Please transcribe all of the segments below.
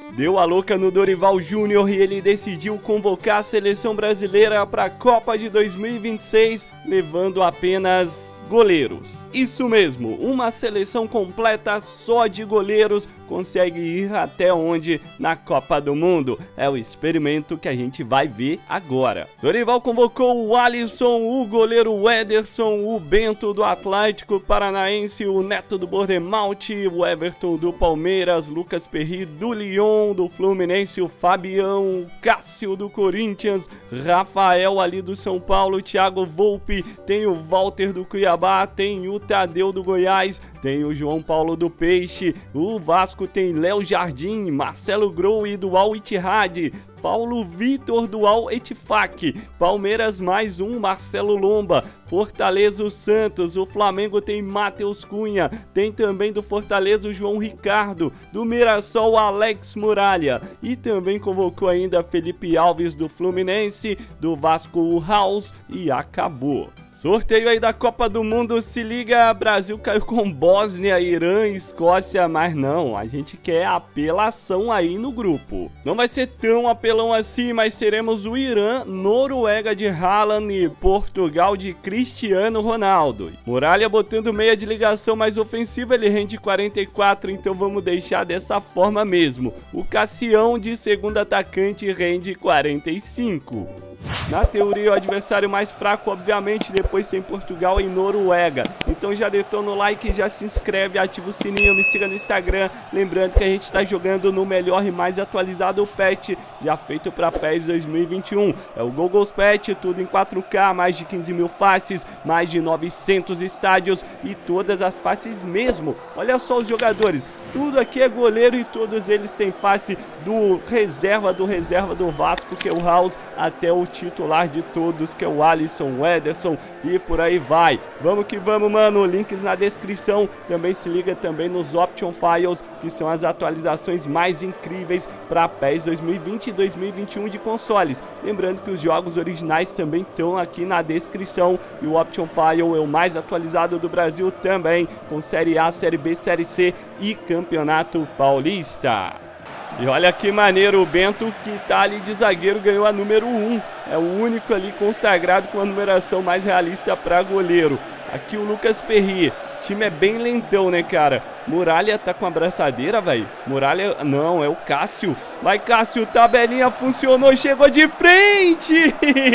deu a louca no Dorival Júnior e ele decidiu convocar a seleção brasileira para a Copa de 2026, levando apenas goleiros. Isso mesmo, uma seleção completa só de goleiros consegue ir até onde na Copa do Mundo. É o experimento que a gente vai ver agora. Dorival convocou o Alisson, o goleiro Ederson, o Bento do Atlético Paranaense, o Neto do Bordemalti, o Everton do Palmeiras, Lucas Perry do Lyon, do Fluminense, o Fabião, o Cássio do Corinthians, Rafael ali do São Paulo, Thiago Volpi, tem o Walter do Cuiabá, tem o Tadeu do Goiás, tem o João Paulo do Peixe, o Vasco tem Léo Jardim, Marcelo Groi do Al Ittihad, Paulo Vitor do Al Ettifaq, Palmeiras mais um, Marcelo Lomba, Fortaleza o Santos, o Flamengo tem Matheus Cunha, tem também do Fortaleza o João Ricardo, do Mirassol o Alex Muralha e também convocou ainda Felipe Alves do Fluminense, do Vasco o House e acabou. Sorteio aí da Copa do Mundo, se liga, Brasil caiu com Bósnia, Irã, Escócia, mas não, a gente quer apelação aí no grupo. Não vai ser tão apelão assim, mas teremos o Irã, Noruega de Haaland e Portugal de Cristiano Ronaldo. Muralha botando meia de ligação mais ofensiva, ele rende 44, então vamos deixar dessa forma mesmo. O Cassião de segundo atacante rende 45. Na teoria, o adversário mais fraco, obviamente, depois tem Portugal e Noruega. Então já detona o like, já se inscreve, ativa o sininho, me siga no Instagram. Lembrando que a gente está jogando no melhor e mais atualizado patch já feito para PES 2021. É o Google's Patch, tudo em 4K, mais de 15 mil faces, mais de 900 estádios e todas as faces mesmo. Olha só os jogadores, tudo aqui é goleiro e todos eles têm face do reserva do Vasco, que é o House, até o titular de todos, que é o Alisson, o Ederson e por aí vai. Vamos que vamos, mano. Links na descrição. Também se liga também nos Option Files, que são as atualizações mais incríveis para PES 2020 e 2021 de consoles. Lembrando que os jogos originais também estão aqui na descrição e o Option File é o mais atualizado do Brasil também, com Série A, Série B, Série C e Campeonato Paulista. E olha que maneiro, o Bento, que tá ali de zagueiro, ganhou a número 1. É o único ali consagrado com a numeração mais realista para goleiro. Aqui o Lucas Perry. O time é bem lentão, né, cara? Muralha tá com a abraçadeira, velho. Muralha, não, é o Cássio. Vai, Cássio, tabelinha funcionou, chegou de frente!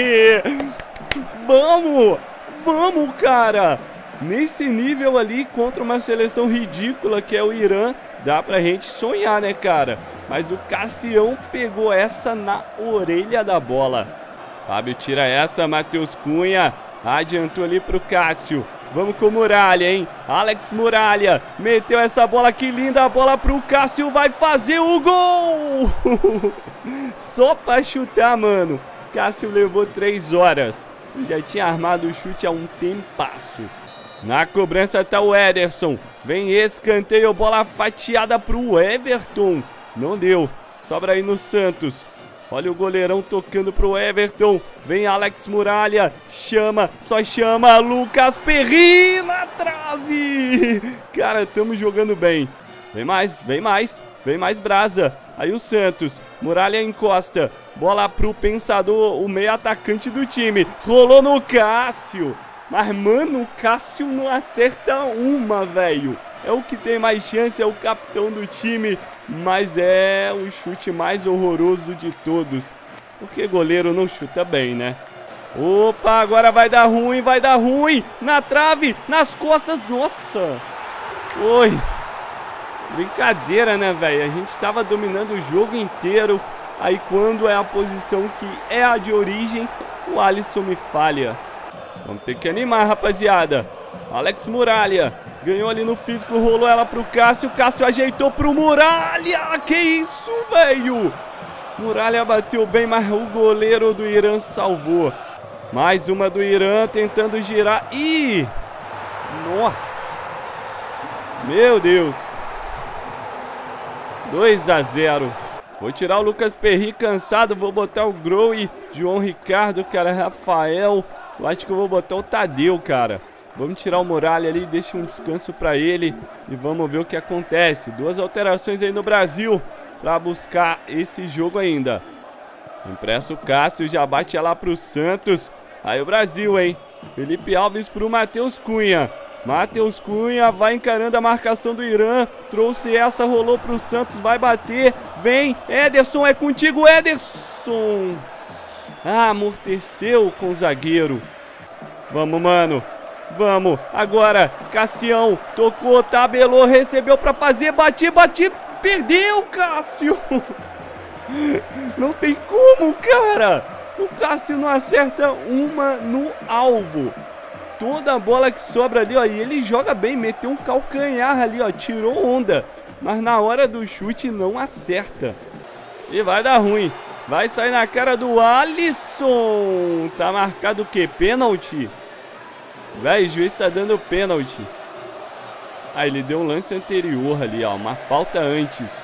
Vamos, cara! Nesse nível ali, contra uma seleção ridícula que é o Irã, dá pra gente sonhar, né, cara? Mas o Cassião pegou essa na orelha da bola. Fábio tira essa, Matheus Cunha adiantou ali pro Cássio. Vamos com o Muralha, hein? Alex Muralha meteu essa bola, que linda, a bola pro Cássio, vai fazer o gol! Só pra chutar, mano. Cássio levou 3 horas. Já tinha armado o chute há um tempasso. Na cobrança tá o Ederson. Vem escanteio, bola fatiada pro Everton. Não deu. Sobra aí no Santos. Olha o goleirão tocando pro Everton. Vem Alex Muralha. Chama, só chama. Lucas Perry na trave. Cara, estamos jogando bem. Vem mais, vem mais. Vem mais brasa. Aí o Santos. Muralha encosta. Bola pro Pensador, o meio atacante do time. Rolou no Cássio. Mas, mano, o Cássio não acerta uma, velho. É o que tem mais chance, é o capitão do time, mas é o chute mais horroroso de todos. Porque goleiro não chuta bem, né? Opa, agora vai dar ruim. Na trave, nas costas, nossa. Oi. Brincadeira, né, velho? A gente tava dominando o jogo inteiro. Aí quando é a posição que é a de origem, o Alisson me falha. Vamos ter que animar, rapaziada. Alex Muralha ganhou ali no físico, rolou ela pro Cássio. Cássio ajeitou pro Muralha. Que isso, velho? Muralha bateu bem, mas o goleiro do Irã salvou. Mais uma do Irã tentando girar. Ih! Nossa! Meu Deus! 2-0. Vou tirar o Lucas Perry cansado. Vou botar o Groi, João Ricardo, cara, Rafael. Eu acho que eu vou botar o Tadeu, cara. Vamos tirar o Muralha ali, deixa um descanso pra ele e vamos ver o que acontece. 2 alterações aí no Brasil. pra buscar esse jogo ainda. Impressa o Cássio, já bate lá pro Santos. Aí o Brasil, hein? Felipe Alves pro Matheus Cunha. Matheus Cunha vai encarando a marcação do Irã. Trouxe essa, rolou pro Santos, vai bater. Vem, Ederson, é contigo, Ederson. Ah, amorteceu com o zagueiro. Vamos, mano. Vamos, agora, Cassião, tocou, tabelou, recebeu pra fazer, bati, perdeu, Cássio. Não tem como, cara. O Cássio não acerta uma no alvo. Toda a bola que sobra ali, ó, e ele joga bem, meteu um calcanhar ali, ó, tirou onda. Mas na hora do chute não acerta. E vai dar ruim. Vai sair na cara do Alisson. Tá marcado o quê? Pênalti? Véi, o juiz tá dando pênalti. Ah, ele deu um lance anterior ali, ó. Uma falta antes.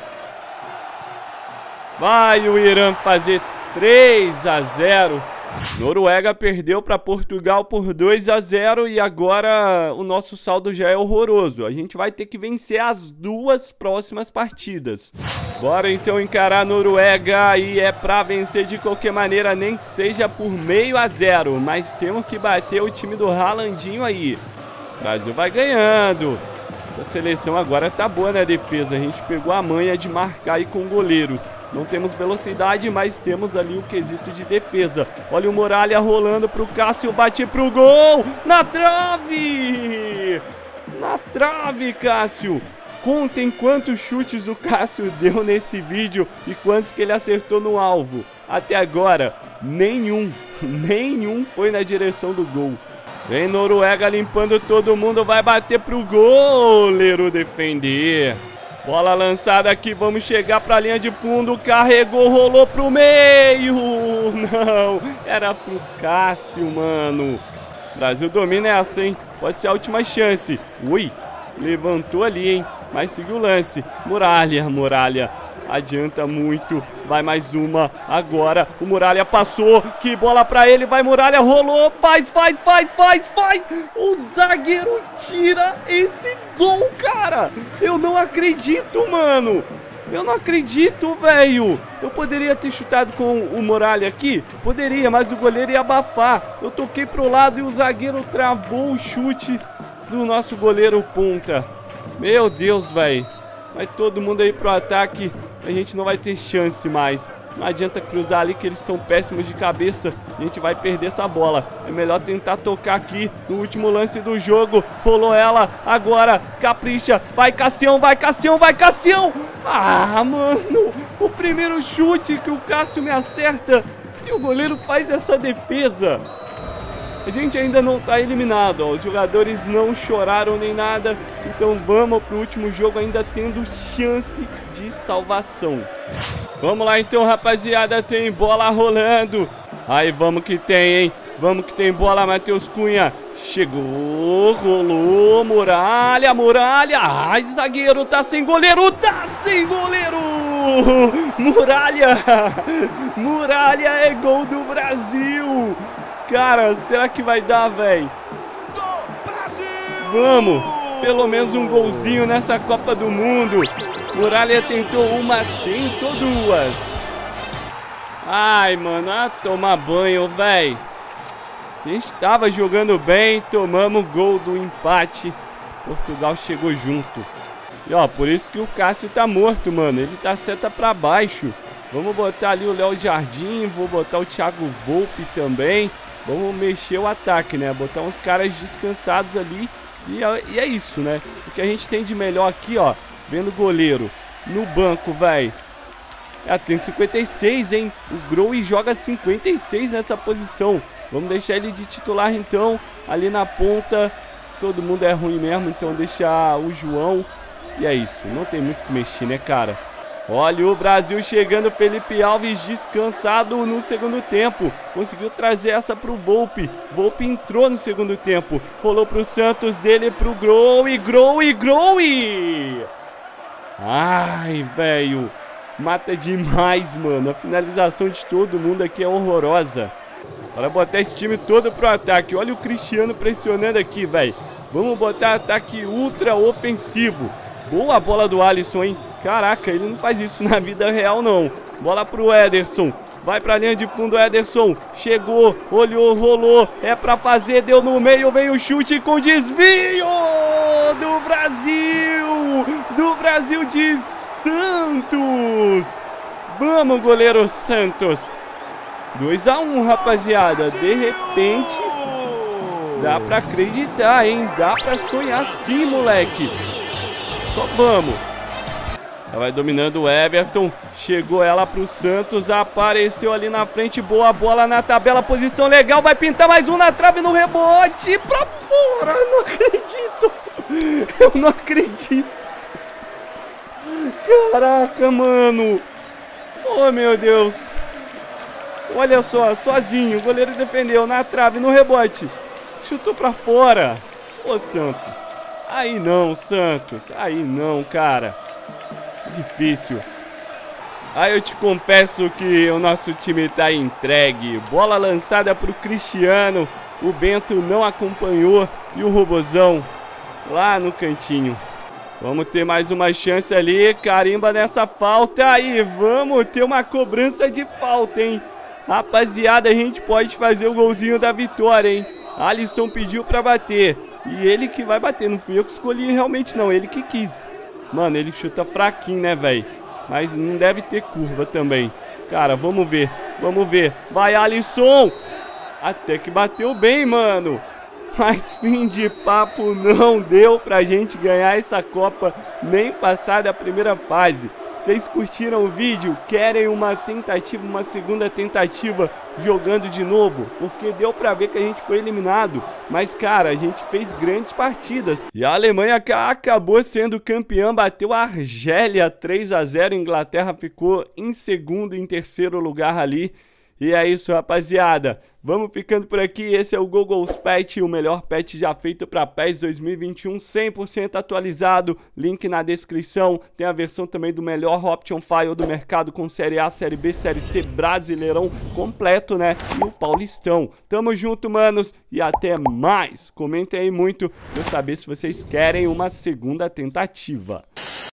Vai o Irã fazer 3-0. Noruega perdeu para Portugal por 2-0 e agora o nosso saldo já é horroroso. A gente vai ter que vencer as 2 próximas partidas. Bora então encarar a Noruega e é pra vencer de qualquer maneira, nem que seja por 0-0. Mas temos que bater o time do Haalandinho aí. O Brasil vai ganhando. Essa seleção agora tá boa na defesa. A gente pegou a manha de marcar aí com goleiros. Não temos velocidade, mas temos ali o quesito de defesa. Olha o Muralha rolando pro Cássio, bate pro gol! Na trave! Na trave, Cássio! Contem quantos chutes o Cássio deu nesse vídeo e quantos que ele acertou no alvo. Até agora, nenhum foi na direção do gol. Vem Noruega limpando todo mundo, vai bater pro goleiro defender. Bola lançada aqui, vamos chegar pra linha de fundo, carregou, rolou pro meio. Não, era pro Cássio, mano. Brasil domina essa, hein? Pode ser a última chance. Ui, levantou ali, hein? Mas seguiu o lance. Muralha. Adianta muito. Vai mais uma. Agora o Muralha passou. Que bola pra ele. Vai Muralha. Rolou. Faz. O zagueiro tira esse gol, cara. Eu não acredito, mano. Eu não acredito, velho. Eu poderia ter chutado com o Muralha aqui? Poderia, mas o goleiro ia abafar. Eu toquei pro lado e o zagueiro travou o chute do nosso goleiro ponta. Meu Deus, velho. Vai todo mundo aí pro ataque. A gente não vai ter chance mais. Não adianta cruzar ali que eles são péssimos de cabeça. A gente vai perder essa bola. É melhor tentar tocar aqui no último lance do jogo. Rolou ela. Agora capricha. Vai Cassião. Ah, mano. O primeiro chute que o Cássio me acerta. E o goleiro faz essa defesa. A gente ainda não tá eliminado, ó. Os jogadores não choraram nem nada. Então vamos pro último jogo ainda tendo chance de salvação. Vamos lá então, rapaziada. Tem bola rolando. Aí, vamos que tem, hein? Vamos que tem bola, Matheus Cunha. Chegou, rolou, Muralha. Ai, zagueiro, tá sem goleiro. Muralha é gol do Brasil. Cara, será que vai dar, velho? Vamos! Pelo menos um golzinho nessa Copa do Mundo. Muralha tentou uma, tentou 2. Ai, mano, tomar banho, velho. A gente tava jogando bem, tomamos o gol do empate. Portugal chegou junto. E ó, por isso que o Cássio tá morto, mano. Ele tá seta pra baixo. Vamos botar ali o Léo Jardim, vou botar o Thiago Volpe também. Vamos mexer o ataque, né? Botar uns caras descansados ali. E é isso, né? O que a gente tem de melhor aqui, ó. Vendo o goleiro no banco, velho. Tem 56, hein? O Grohe joga 56 nessa posição. Vamos deixar ele de titular, então. Ali na ponta, todo mundo é ruim mesmo. Então deixar o João. E é isso. Não tem muito o que mexer, né, cara? Olha o Brasil chegando, Felipe Alves descansado no segundo tempo. Conseguiu trazer essa pro Volpe. Volpe entrou no segundo tempo. Rolou pro Santos, dele pro Grohe. Ai, velho. Mata demais, mano. A finalização de todo mundo aqui é horrorosa. Bora botar esse time todo pro ataque. Olha o Cristiano pressionando aqui, velho. Vamos botar ataque ultra ofensivo. Boa bola do Alisson, hein? Caraca, ele não faz isso na vida real, não. Bola pro Ederson. Vai pra linha de fundo, Ederson. Chegou, olhou, rolou. É pra fazer, deu no meio, veio o chute com desvio do Brasil! Do Brasil de Santos! Vamos, goleiro Santos. 2-1, rapaziada. De repente, dá pra acreditar, hein? Dá pra sonhar sim, moleque. Só vamos. Ela vai dominando o Everton. Chegou ela pro Santos. Apareceu ali na frente. Boa bola na tabela. Posição legal. Vai pintar mais um na trave no rebote. Pra fora. Eu não acredito. Eu não acredito. Caraca, mano. Oh, meu Deus. Olha só. Sozinho. O goleiro defendeu na trave, no rebote. Chutou pra fora. Ô, Santos. Aí não, Santos. Aí não, cara. Difícil. Aí eu te confesso que o nosso time tá entregue. Bola lançada pro Cristiano. O Bento não acompanhou. E o Robozão lá no cantinho. Vamos ter mais uma chance ali. Carimba nessa falta. E vamos ter uma cobrança de falta, hein? Rapaziada, a gente pode fazer o golzinho da vitória, hein? Alisson pediu pra bater. E ele que vai bater. Não fui eu que escolhi realmente, não. Ele que quis. Mano, ele chuta fraquinho, né, velho? Mas não deve ter curva também. Cara, vamos ver. Vamos ver. Vai, Alisson! Até que bateu bem, mano. Mas fim de papo, não deu pra gente ganhar essa Copa, nem passar da primeira fase. Vocês curtiram o vídeo? Querem uma tentativa, uma segunda tentativa jogando de novo? Porque deu pra ver que a gente foi eliminado. Mas, cara, a gente fez grandes partidas. E a Alemanha acabou sendo campeã, bateu a Argélia 3-0. A Inglaterra ficou em segundo e em terceiro lugar ali. E é isso, rapaziada. Vamos ficando por aqui. Esse é o Google's Patch, o melhor patch já feito para PES 2021, 100% atualizado. Link na descrição. Tem a versão também do melhor Option File do mercado com Série A, Série B, Série C, Brasileirão completo, né? E o Paulistão. Tamo junto, manos. E até mais. Comentem aí muito pra eu saber se vocês querem uma segunda tentativa.